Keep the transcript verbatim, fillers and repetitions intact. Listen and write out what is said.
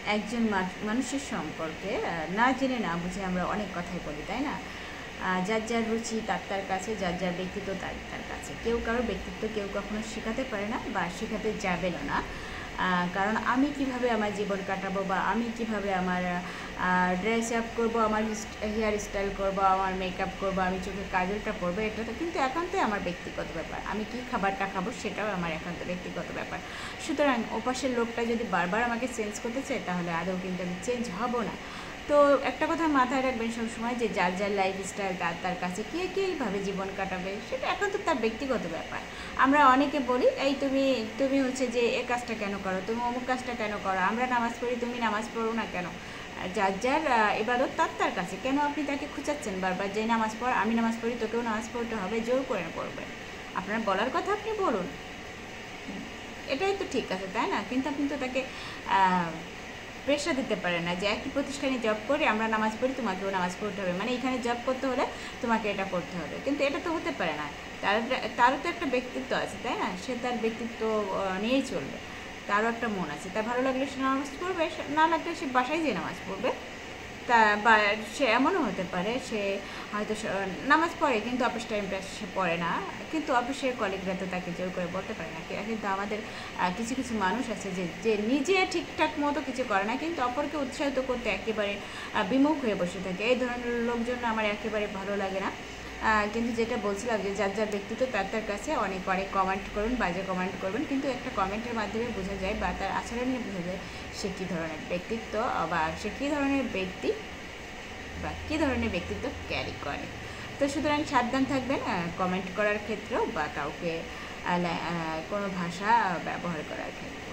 একজন মানুষের সম্পর্কে না জেনে না বুঝে আমরা অনেক কথাই বলি, তাই না? যার যার রুচি তার তার কাছে, যার যার ব্যক্তিত্ব তার তার কাছে। কেউ কারোর ব্যক্তিত্ব কেউ কখনো শেখাতে পারে না বা শেখাতে যাবেও না। কারণ আমি কিভাবে আমার জীবন কাটাবো বা আমি কিভাবে আমার ড্রেস আপ করবো, আমার হেয়ার স্টাইল করবো, আমার মেকআপ করবো, আমি চোখে কাজলটা পরবো, এটা তো কিন্তু একান্তই আমার ব্যক্তিগত ব্যাপার। আমি কি খাবারটা খাবো সেটাও আমার একান্ত ব্যক্তিগত ব্যাপার। সুতরাং ওপাশের লোকটা যদি বারবার আমাকে চেঞ্জ করতে চায় তাহলে আদৌ কিন্তু আমি চেঞ্জ হব না। তো একটা কথা মাথায় রাখবেন সবসময় যে যার যার লাইফ স্টাইল তার তার কাছে কে কীভাবে জীবন কাটাবে সেটা এখন তো তার ব্যক্তিগত ব্যাপার। আমরা অনেকে বলি এই তুমি তুমি হচ্ছে যে এ কাজটা কেন করো, তুমি অমুক কাজটা কেন করো, আমরা নামাজ পড়ি তুমি নামাজ পড়ো না কেন। যার যার ইবাদত তার তার কাছে, কেন আপনি তাকে খুঁচাচ্ছেন বারবার যে নামাজ পড়, আমি নামাজ পড়ি তোকেও নামাজ পড়তে হবে, জোর করে পড়বেন। আপনার বলার কথা আপনি বলুন, এটাই তো ঠিক আছে, তাই না? কিন্তু আপনি তো তাকে প্রেশার দিতে পারে না যে একই প্রতিষ্ঠানে জব করি, আমরা নামাজ পড়ি তোমাকেও নামাজ পড়তে হবে, মানে এখানে জব করতে হলে তোমাকে এটা করতে হবে। কিন্তু এটা তো হতে পারে না। তার তারও তো একটা ব্যক্তিত্ব আছে, তাই না? সে তার ব্যক্তিত্ব নিয়েই চলবে। তারও একটা মন আছে, তার ভালো লাগলে সে নামাজ পড়বে, না লাগলে সে বাসায় যেয়ে নামাজ পড়বে। তা বা সে এমনও হতে পারে সে হয়তো নামাজ পড়ে কিন্তু অফিস টাইমটা সে পড়ে না, কিন্তু অফিসের কলিগরা তো তাকে জোর করে বলতে পারে না। কিন্তু আমাদের কিছু কিছু মানুষ আছে যে যে নিজে ঠিকঠাক মতো কিছু করে না কিন্তু অপরকে উৎসাহিত করতে একেবারে বিমুখ হয়ে বসে থাকে। এই ধরনের লোকজন আমার একেবারে ভালো লাগে না। কিন্তু যেটা বলছিলাম যে যার যার ব্যক্তিত্ব তার তার কাছে, অনেক অনেক কমেন্ট করুন, বাজে কমেন্ট করবেন, কিন্তু একটা কমেন্টের মাধ্যমে বোঝা যায় বা তার আচরণে বোঝা যায় সে কী ধরনের ব্যক্তিত্ব বা সে কী ধরনের ব্যক্তি বা কী ধরনের ব্যক্তিত্ব ক্যারি করে। তো সুতরাং সাবধান থাকবেন কমেন্ট করার ক্ষেত্রেও বা কাউকে কোনো ভাষা ব্যবহার করার ক্ষেত্রে।